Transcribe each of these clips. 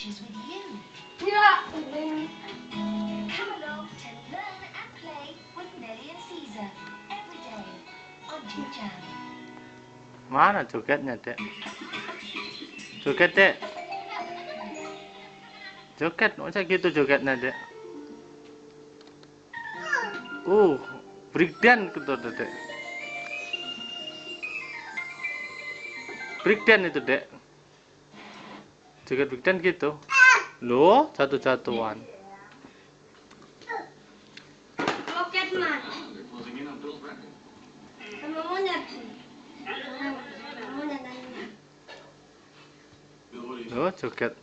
adventures with you. Yeah. Come along to learn and play with Nelly and Caesar every day on Jam. Mana jogetnya, Dek? Joget, Dek. Joget, masa gitu jogetnya, Dek? Breakdance gitu, Dek. Breakdance itu, Dek. Joget breakdance gitu. Loh, jatuh-jatuhan. Rocketman. Sama monyet. Monyet nanya. Loh, joget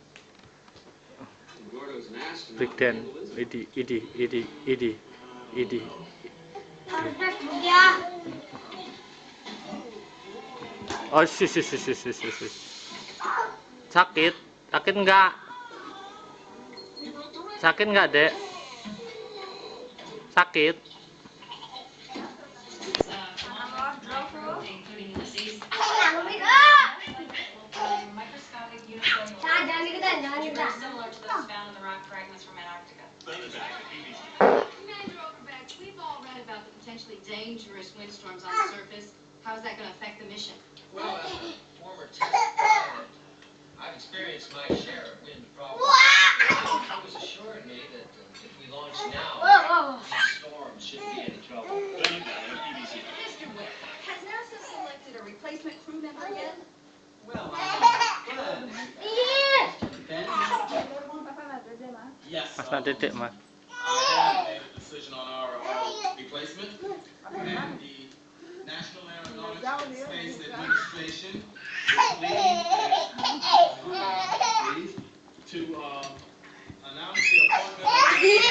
breakdance. Idi. Perfect ya. Oh, sis. Sakit? Sakit enggak? Sakit enggak, Dek? Sakit? Jangan kita. Commander Overbeck, we've all read about the potentially dangerous windstorms on the surface. How is that going to affect the mission? Well, as a former test pilot, I've experienced my share of wind problems. It was assured me that if we launch now, these storms shouldn't be any trouble. Mr. Webb, has NASA selected a replacement crew member yet? Well, yes. Mas nak titik, Mas. I have made a decision on our replacement, and the National Aeronautics and Space Administration is pleased to announce the appointment of